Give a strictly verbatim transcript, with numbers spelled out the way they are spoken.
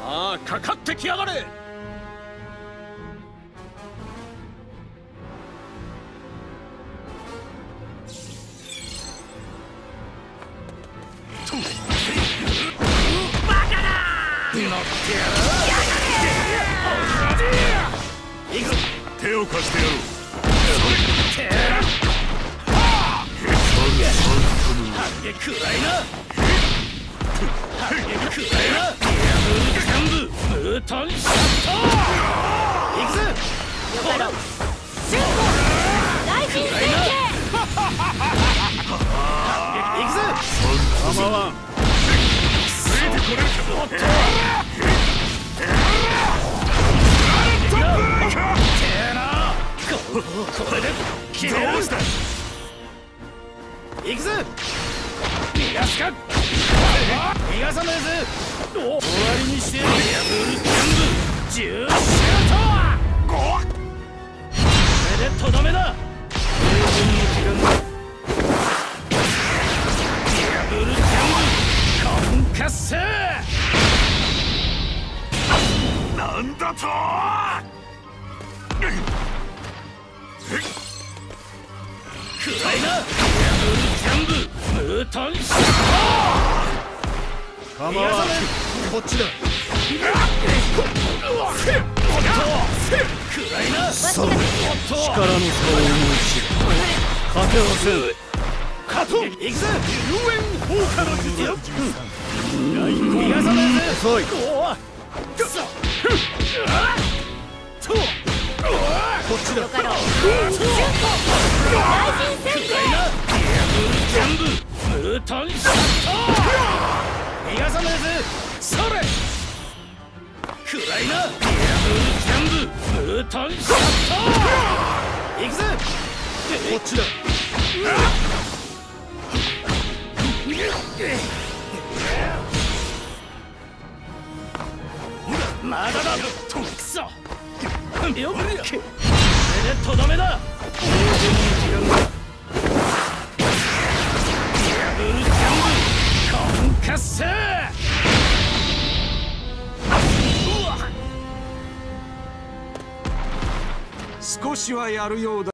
あ、かかってきやがれ。 バカだ。 乗ってやる。行く。手を貸してやろう。半撃くらいな。半撃くらいな。全部ムートンショット。行くぜ。 よかろう。シュート。大臣宣言。 行くぜ。構わん。ついてこれるか。おっと。これで決める。どうした。行くぜ。逃がすか。逃がさねえぜ。終わりにしてやる。全部ジューシュート。これでとどめだ。十分の時間だ。やぶる全部コンカッセ。なんだと。くらいな。全部ムートンショット。構わん。こっちだ。おっとくらいな。そう。力の差を思い知る。勝てはせん。勝とう。行くぜ。遊園放火の術よ。逃がさねえぜ。遅い。こっちだ。 よかろう。シュート。大臣宣言。 全部ムートンショット。逃がさねえぜ。それ。くらいな。全部ムートンショット。行くぜ。こっちだ。まだだ。とくそ。よっけ。これでとどめだ。十分に時間だ。コンカッセ。少しはやるようだ。